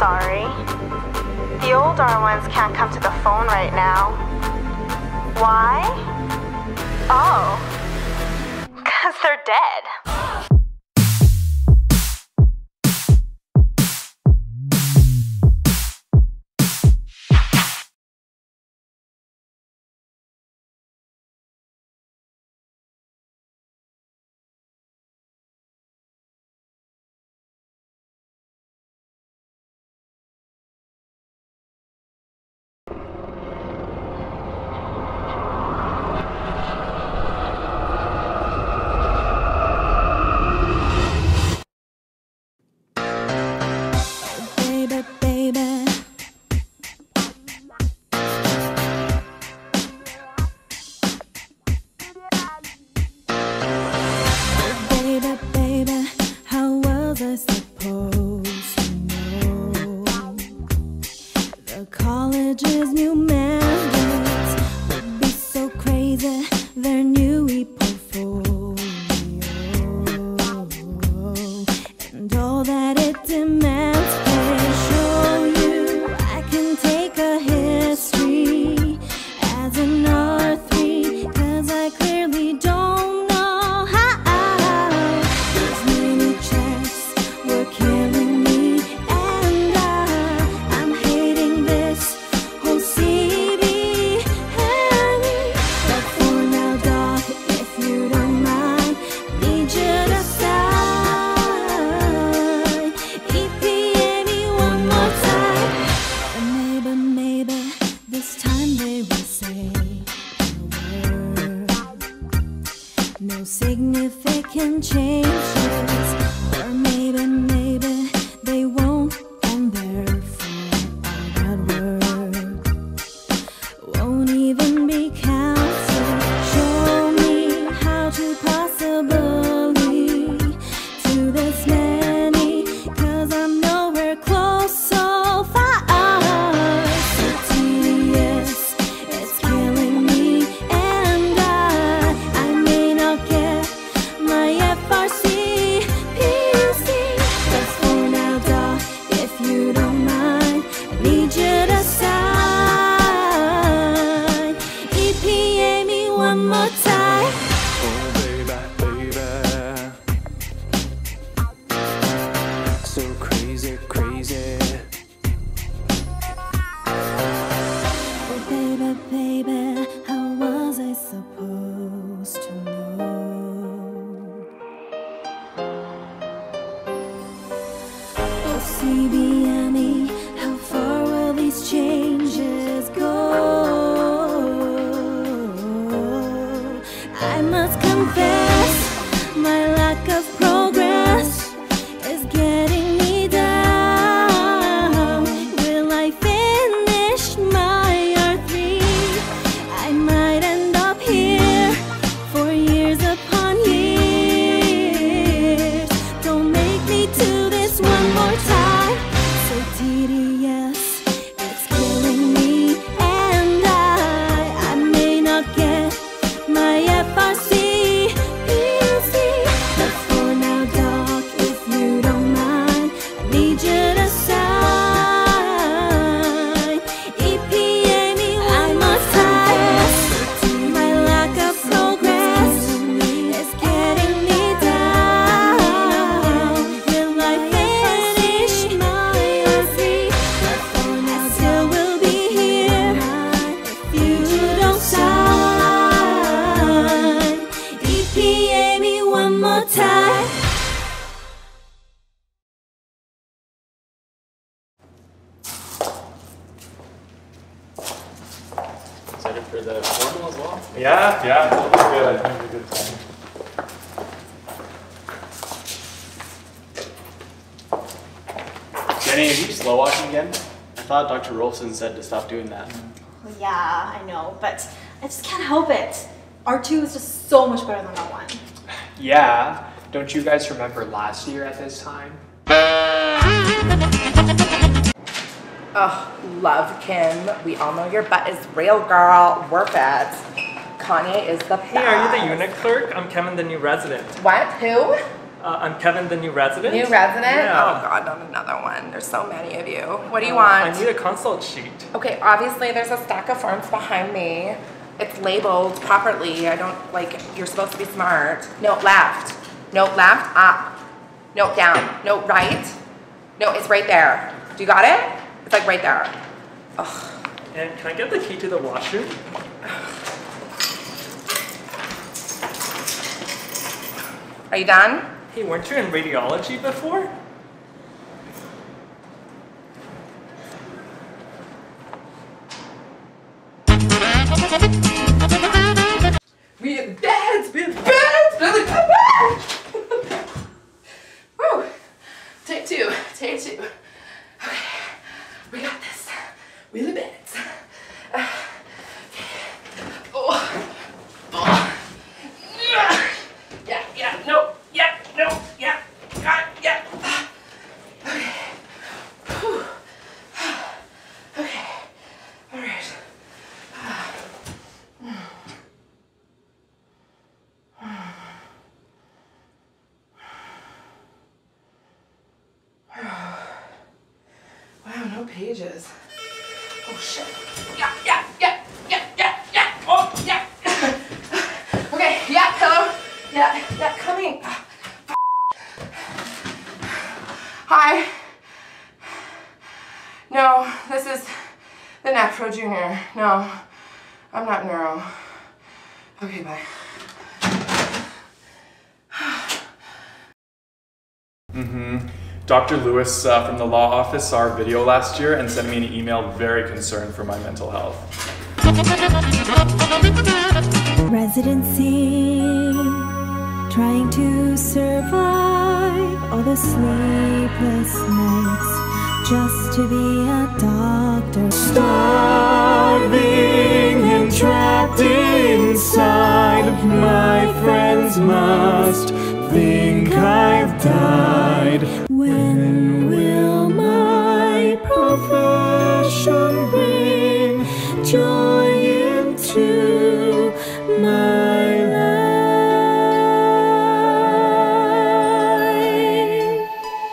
sorry. The older ones can't come to the phone right now. Why? Oh, 'cause they're dead. College's new mandates would be so crazy, their new e-portfolio and all that it demands. They show you I can take a history as an R3, 'cause I clearly don't know how. These mini checks were killing me, and I'm hating this whole CBN. But for now, dog, if you don't mind, need you to sign EPA me one more time. And maybe this time they will say a word. No significant changes, or maybe they won't, and therefore all that work won't even be counted. Show me how to possibly do this many, 'cause I'm nowhere close so far. So tedious, it's killing me, and I may not get my FRC PC. But for now, dog, if you don't mind, I need you to sign EPA me one more time. Oh baby, baby, so crazy, crazy. Oh baby, how was I supposed to know? Oh CBME, how far will these changes go? I must confess, my lack of progress is getting me down. Will I finish my R3? I might end up here for years upon years. Don't make me do this one more time. So tedious, it's killing me, and I may not get my FRC PC. But for now, dog, if you don't mind, I need you to sign EPA me one more time. My lack of progress is getting me down. Will I finish my R3? But for now, I still will be here if you don't sign EPA me one more time. Excited for the formal as well? Yeah, that'll be good. I think it'll be a good time. Jenny, are you slow walking again? I thought Dr. Rolfson said to stop doing that. Well, yeah, I know, but I just can't help it. R2 is just so much better than R1. Yeah, don't you guys remember last year at this time? Oh, love Kim. We all know your butt is real, girl. Work it. Kanye is the best. Hey, are you the unit clerk? I'm Kevin, the new resident. What? Who? I'm Kevin, the new resident. New resident? Yeah. Oh God, not another one. There's so many of you. What do you want? I need a consult sheet. Okay, obviously there's a stack of forms behind me. It's labeled properly. I don't, like, you're supposed to be smart. Note left. Note left, up. Note down. Note right. No, it's right there. Do you got it? It's like right there. Ugh. And can I get the key to the washroom? Are you done? Hey, weren't you in radiology before? We have beds, nothing but beds. Woo. Take two. Okay, we got this. We the beds. Wow, no pages. Oh shit. Yeah. Oh, yeah. Okay, yeah, hello. Yeah, coming. Hi. No, this is the Nephro Junior. No, I'm not neuro. Okay, bye. Dr. Lewis from the law office saw our video last year and sent me an email very concerned for my mental health. Residency, trying to survive all the sleepless nights just to be a doctor. Starving and trapped inside, my friends must think I've died. When will my profession bring joy into my life?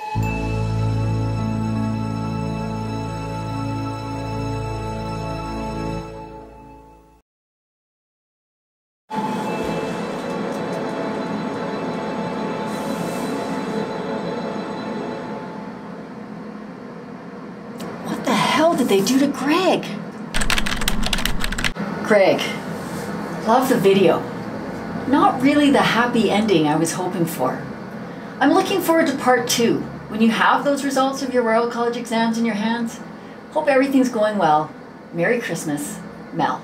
What the hell did they do to Greg? Greg, love the video. Not really the happy ending I was hoping for. I'm looking forward to part 2, when you have those results of your Royal College exams in your hands. Hope everything's going well. Merry Christmas, Mel.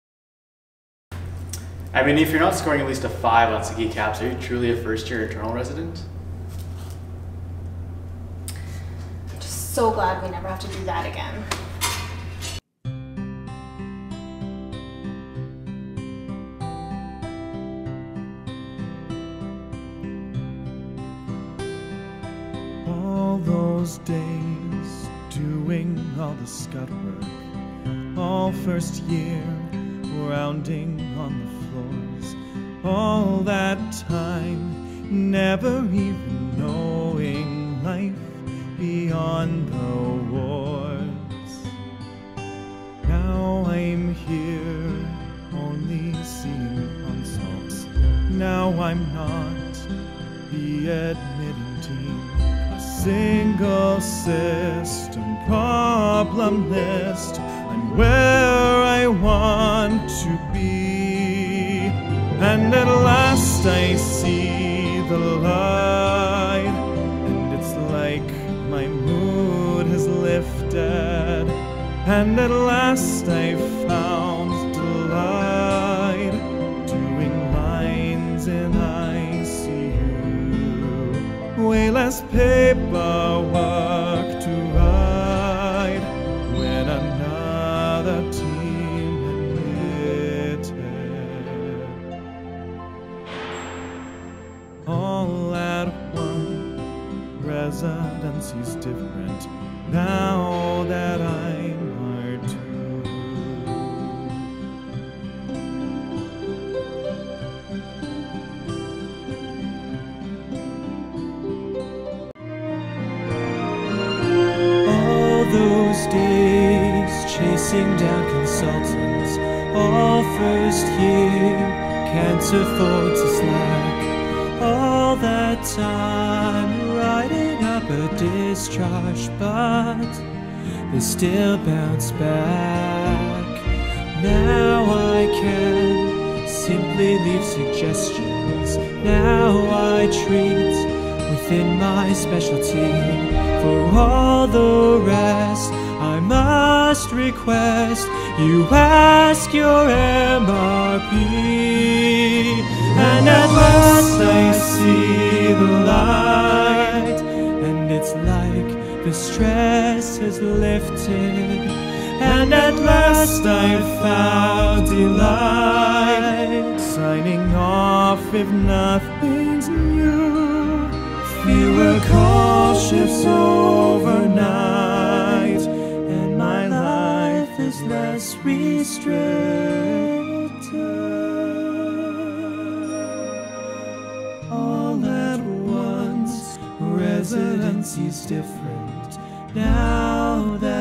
I mean, if you're not scoring at least a 5 on Siki Caps, are you truly a first-year internal resident? I'm just so glad we never have to do that again. All those days doing all the scut work, all first year rounding on the floors, all that time never even knowing life beyond the wards. Now I'm here only seeing unsolved. Now I'm not the admitting team. A single system problem list. I'm where I want to be, and at last I see the light, and it's like my mood has lifted, and at last I found delight doing lines in ICU. Way less paperwork to write when another team admitted. All at one, residency's different now that I'm R2. days chasing down consultants, all first year, can't afford to slack. All that time writing up a discharge, but they still bounce back. Now I can simply leave suggestions. Now I treat within my specialty. For all the rest, I must request you ask your MRP. And at last I see the light, and it's like the stress has lifted. And at last I've found delight, signing off if nothing's new. Fewer call shifts overnight, and my life is less restricted. All at once, residency's different now that